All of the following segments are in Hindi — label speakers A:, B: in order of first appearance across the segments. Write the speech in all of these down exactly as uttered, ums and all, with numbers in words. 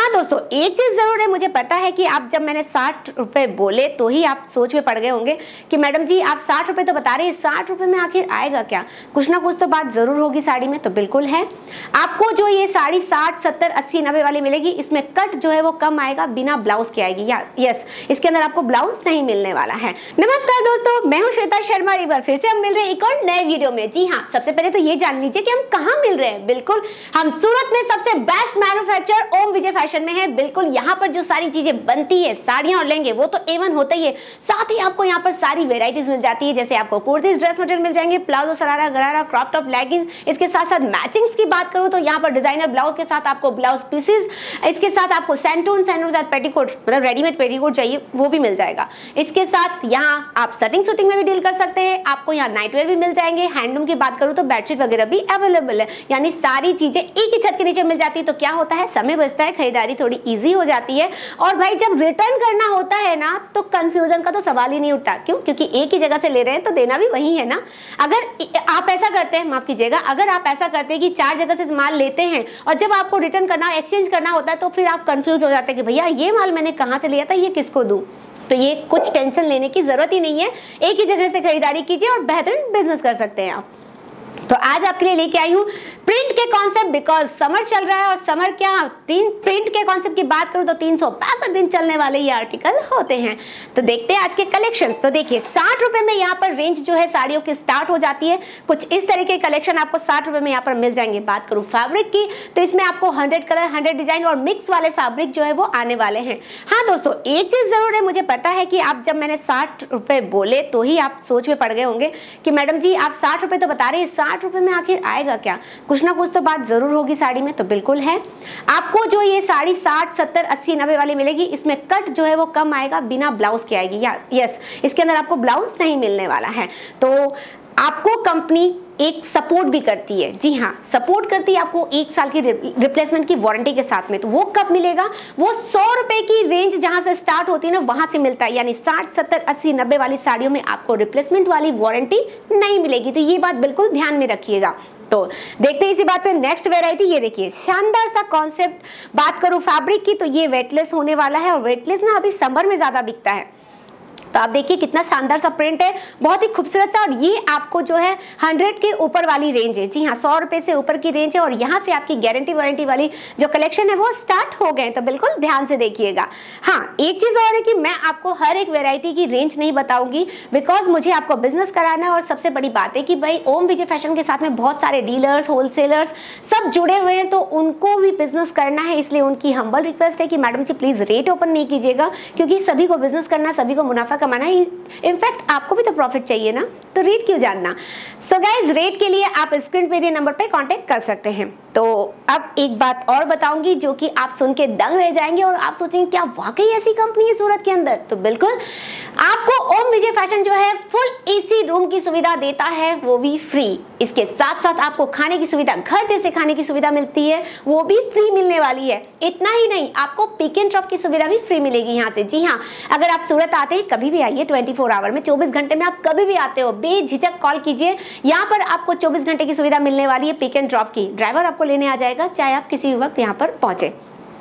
A: दोस्तों, एक चीज जरूर है, मुझे पता है कि आप जब मैंने साठ रुपए बोले तो ही आप सोच में पड़ गए होंगे कि मैडम जी आप साठ रुपए तो बता रहे हैं, साठ रुपए में आखिर आएगा क्या, कुछ ना कुछ तो बात जरूर होगी साड़ी में। तो बिल्कुल है, आपको जो ये साड़ी साठ सत्तर अस्सी नब्बे वाली मिलेगी, इसमें कट जो है वो कम आएगा, बिना ब्लाउज के आएगी। या यस, इसके अंदर आपको ब्लाउज नहीं मिलने वाला है। नमस्कार दोस्तों, मैं हूँ श्वेता शर्मा। एक बार फिर से हम मिल रहे हैं एक और नए वीडियो में। जी हाँ, सबसे पहले तो ये जान लीजिए कि हम कहाँ मिल रहे हैं। बिल्कुल, हम सूरत में सबसे best manufacture Om Vijay Fashion में है। बिल्कुल, यहाँ पर जो सारी चीजें बनती है, साड़ियां और लहंगे, वो तो एवन होता ही है, साथ ही आपको यहाँ पर सारी वेराइटीज मिल जाती है। जैसे आपको कुर्तीज, ड्रेस मटेरियल मिल जाएंगे, प्लाजो, सरारा, गरारा, क्रॉप टॉप, लेगिंग्स। इसके साथ साथ मैचिंग्स की बात करूँ तो यहाँ पर डिजाइनर ब्लाउज के साथ आपको ब्लाउज पीसेस, इसके साथ आपको सैंटून सैंटून साथ पेटीकोट, मतलब रेडीमेड पेटीकोट चाहिए वो भी मिल जाएगा। इसके साथ यहाँ आप सटिंग सुटिंग में भी डील कर सकते हैं। आपको यहाँ नाइटवेयर भी मिल जाएंगे। हैंडलूम की बात करूँ तो बेडशीट वगैरह भी अवेलेबल है, यानी सारी चीजें एक ही छत के नीचे मिल जाती है। तो क्या होता है, समय बचता है, खरीदारी थोड़ी ईजी हो जाती है। और भाई जब रिटर्न करना होता है ना, तो कंफ्यूजन का तो सवाल ही नहीं उठता। क्यों? क्योंकि एक ही जगह से ले रहे हैं तो देना भी वही है ना। अगर आप ऐसा करते हैं, माफ कीजिएगा, अगर आप ऐसा करते हैं कि चार जगह से माल लेते हैं और जब आपको रिटर्न करना, एक्सचेंज करना होता है, तो फिर आप कंफ्यूज हो जाते हैं कि भैया ये माल मैंने कहाँ से लिया था, ये किसको दूं। तो ये कुछ टेंशन लेने की जरूरत ही नहीं है, एक ही जगह से खरीदारी कीजिए और बेहतरीन बिजनेस कर सकते हैं आप। तो आज आपके लिए लेके आई हूँ प्रिंट के कॉन्सेप्ट, बिकॉज समर चल रहा है और समर क्या, तीन प्रिंट के कॉन्सेप्ट की बात करूँ तो तीन सौ पैंसठ दिन चलने वाले ये आर्टिकल होते हैं। तो देखते हैं आज के कलेक्शंस। तो देखिए, साठ रुपए में यहाँ पर रेंज जो है साड़ियों की स्टार्ट हो जाती है। कुछ इस तरह के कलेक्शन आपको साठ रुपए में यहाँ पर मिल जाएंगे। बात करूँ फैब्रिक की तो इसमें आपको हंड्रेड कलर, हंड्रेड डिजाइन और मिक्स वाले फैब्रिक जो है वो आने वाले हैं। हाँ दोस्तों, एक चीज जरूर है, मुझे पता है कि आप जब मैंने साठ रुपए बोले तो ही आप सोच में पड़ गए होंगे कि मैडम जी आप साठ रुपए तो बता रहे हैं, साठ रुपए में आखिर आएगा क्या, कुछ ना कुछ तो बात जरूर होगी साड़ी में। तो बिल्कुल है, आपको जो ये साड़ी साठ सत्तर अस्सी नब्बे वाली मिलेगी, इसमें कट जो है वो कम आएगा, बिना ब्लाउज के आएगी। या यस, इसके अंदर आपको ब्लाउज नहीं मिलने वाला है। तो आपको कंपनी एक सपोर्ट भी करती है। जी हाँ, सपोर्ट करती है आपको एक साल की रिप्लेसमेंट की वारंटी के साथ में। तो वो कब मिलेगा, वो सौ रुपए की रेंज जहां से स्टार्ट होती है ना, वहां से मिलता है। यानी साठ सत्तर अस्सी नब्बे वाली साड़ियों में आपको रिप्लेसमेंट वाली वारंटी नहीं मिलेगी। तो ये बात बिल्कुल ध्यान में रखिएगा। तो देखते हैं इसी बात पे नेक्स्ट वेराइटी। ये देखिए, शानदार सा कॉन्सेप्ट। बात करूं फैब्रिक की तो ये वेटलेस होने वाला है, और वेटलेस ना अभी समर में ज्यादा बिकता है। तो आप देखिए कितना शानदार सा प्रिंट है, बहुत ही खूबसूरत सा। और ये आपको जो है हंड्रेड के ऊपर वाली रेंज है। जी हाँ, सौ रुपए से ऊपर की रेंज है, और यहाँ से आपकी गारंटी वारंटी वाली जो कलेक्शन है वो स्टार्ट हो गए। तो बिल्कुल ध्यान से देखिएगा। हाँ, एक चीज और है कि मैं आपको हर एक वेराइटी की रेंज नहीं बताऊंगी, बिकॉज मुझे आपको बिजनेस कराना है। और सबसे बड़ी बात है कि भाई ओम विजय फैशन के साथ में बहुत सारे डीलर्स, होलसेलर्स सब जुड़े हुए हैं, तो उनको भी बिजनेस करना है। इसलिए उनकी हम्बल रिक्वेस्ट है कि madam ji please rate open नहीं कीजिएगा, क्योंकि सभी को बिजनेस करना, सभी को मुनाफा कमाना है। इनफैक्ट आपको भी तो प्रॉफिट चाहिए ना, तो रेट क्यों जानना। सो गाइज, रेट के लिए आप स्क्रीन पे दिए नंबर पे कांटेक्ट कर सकते हैं। तो अब एक बात और बताऊंगी जो कि आप सुन के दंग रह जाएंगे और आप सोचेंगे क्या वाकई ऐसी कंपनी है सूरत के अंदर। तो बिल्कुल, आपको ओम विजय फैशन जो है फुल एसी रूम की सुविधा देता है, वो भी फ्री। इसके साथ साथ आपको खाने की सुविधा, घर जैसे खाने की सुविधा मिलती है, वो भी फ्री मिलने वाली है। इतना ही नहीं, आपको पिक एंड ड्रॉप की सुविधा भी फ्री मिलेगी यहाँ से। जी हाँ, अगर आप सूरत आते हैं, कभी भी आइए, ट्वेंटी फोर आवर में, चौबीस घंटे में आप कभी भी आते हो, बेझिझक कॉल कीजिए। यहाँ पर आपको चौबीस घंटे की सुविधा मिलने वाली है पिक एंड ड्रॉप की। ड्राइवर आपको लेने आ जाएगा, चाहे आप किसी भी वक्त यहाँ पर पहुंचे।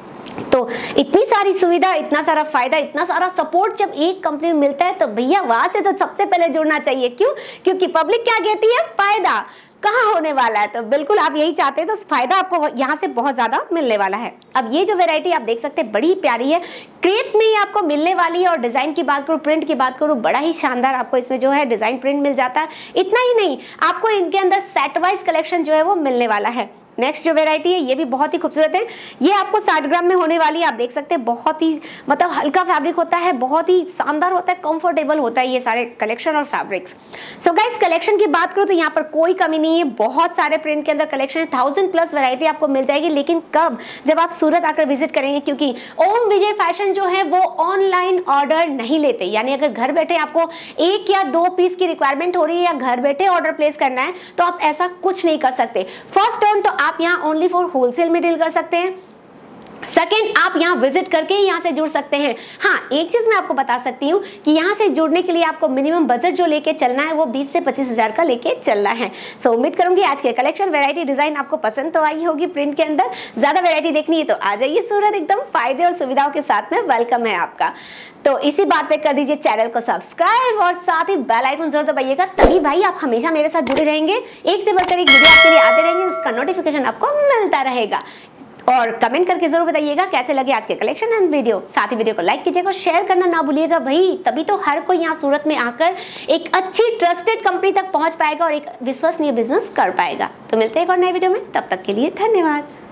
A: तो इतनी सारी सुविधा, इतना सारा फायदा, इतना सारा सपोर्ट जब एक कंपनी में मिलता है, तो भैया वहां से तो सबसे पहले जुड़ना चाहिए। क्यों? क्योंकि पब्लिक क्या कहती है, फायदा कहाँ होने वाला है। तो बिल्कुल आप यही चाहते हैं, तो फायदा आपको यहाँ से बहुत ज्यादा मिलने वाला है। अब ये जो वैरायटी आप देख सकते हैं, बड़ी प्यारी है, क्रेप में ही आपको मिलने वाली है। और डिजाइन की बात करूँ, प्रिंट की बात करूँ, बड़ा ही शानदार आपको इसमें जो है डिजाइन प्रिंट मिल जाता है। इतना ही नहीं, आपको इनके अंदर सेट वाइज कलेक्शन जो है वो मिलने वाला है। नेक्स्ट जो वेराइटी है ये भी बहुत ही खूबसूरत है। ये आपको साठ ग्राम में होने वाली है। आप देख सकते हैं बहुत ही मतलब हल्का फैब्रिक होता है, बहुत ही शानदार होता है, कंफर्टेबल होता है ये सारे कलेक्शन और फैब्रिक्स। सो गाइस, कलेक्शन की बात करूँ तो यहाँ पर कोई कमी नहीं है, बहुत सारे प्रिंट के अंदर कलेक्शन है, थाउजेंड प्लस वेरायटी आपको मिल जाएगी। लेकिन कब? जब आप सूरत आकर विजिट करेंगे, क्योंकि ओम विजय फैशन जो है वो ऑनलाइन ऑर्डर नहीं लेते। यानी अगर घर बैठे आपको एक या दो पीस की रिक्वायरमेंट हो रही है या घर बैठे ऑर्डर प्लेस करना है, तो आप ऐसा कुछ नहीं कर सकते। फर्स्ट टर्न तो आप यहाँ ओनली फॉर होलसेल में डील कर सकते हैं। सेकेंड, आप यहाँ विजिट करके यहाँ से जुड़ सकते हैं। हाँ, एक चीज मैं आपको बता सकती हूँ कि यहाँ से जुड़ने के लिए आपको मिनिमम बजट जो लेके चलना है वो बीस से पच्चीस हजार का लेके चलना है। सो उम्मीद करूंगी आज के कलेक्शन, वैरायटी, डिजाइन आपको पसंद तो आई होगी। प्रिंट के अंदर ज्यादा वैरायटी देखनी है तो आ जाइए सूरत, एकदम फायदे और सुविधाओं के साथ में वेलकम है आपका। तो इसी बात पे कर दीजिए चैनल को सब्सक्राइब और साथ ही बेल आइकन जरूर दबाइएगा, तभी भाई आप हमेशा मेरे साथ जुड़े रहेंगे। एक से बढ़कर एक वीडियो आपके लिए आते रहेंगे, उसका नोटिफिकेशन आपको मिलता रहेगा। और कमेंट करके जरूर बताइएगा कैसे लगे आज के कलेक्शन एंड वीडियो। साथ ही वीडियो को लाइक कीजिएगा और शेयर करना ना भूलिएगा भाई, तभी तो हर कोई यहाँ सूरत में आकर एक अच्छी ट्रस्टेड कंपनी तक पहुंच पाएगा और एक विश्वसनीय बिजनेस कर पाएगा। तो मिलते हैं एक और नए वीडियो में, तब तक के लिए धन्यवाद।